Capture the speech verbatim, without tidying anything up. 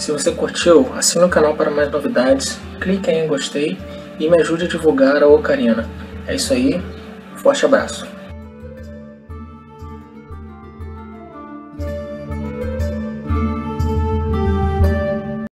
Se você curtiu, assine o canal para mais novidades, clique em gostei e me ajude a divulgar a Ocarina. É isso aí, forte abraço.